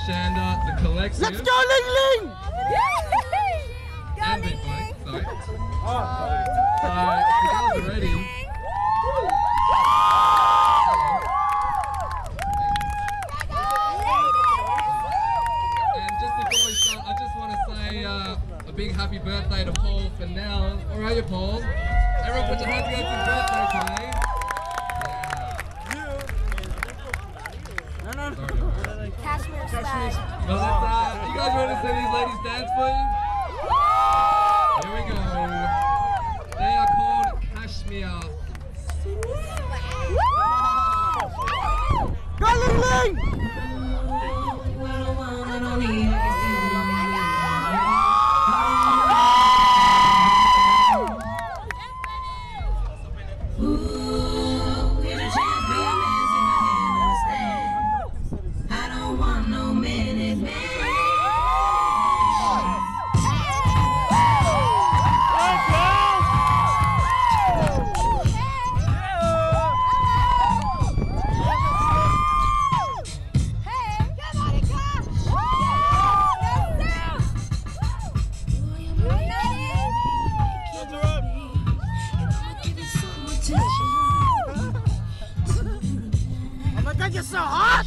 Mishanda, the Collektive. Let's go, Ling Ling! And Big Boy, sorry. So, if you guys are ready. And just before we start, I just want to say a big happy birthday to Paul for now. All right, you Paul. Everyone put your hands together for his birthday today. Cashmere swag. Well, you guys ready to see these ladies dance for you? Here we go. They are called Cashmere. Go, Ling Ling! Oh my God, you're so hot!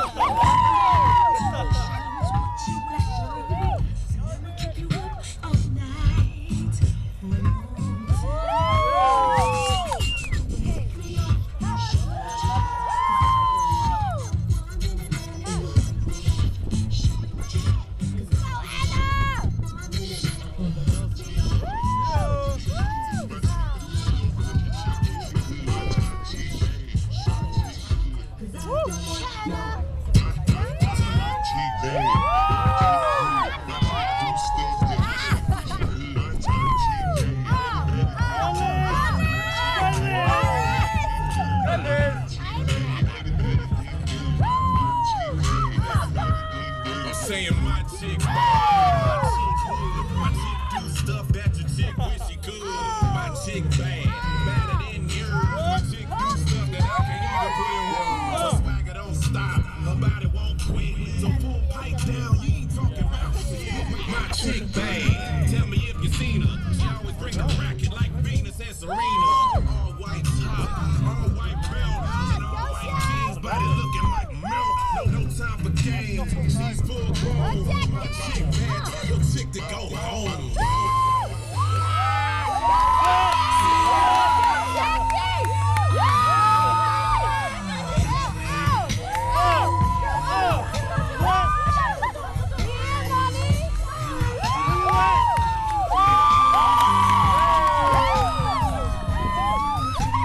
Saying my chick bad, my chick do stuff that your chick wish she could. My chick bad, badder than yours. My chick do stuff that I can't even put in words. Her swagger don't stop, her body won't quit. So full pipe down, you ain't talking about shit. My chick bad, tell me if you seen her. She always bring the racket like Venus and Serena. All white top, all white belt, and all white jeans. Body looking like milk, no time for games. She's full grown. My chick bad, tell your chick to go home.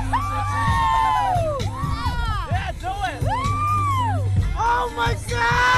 Oh my God!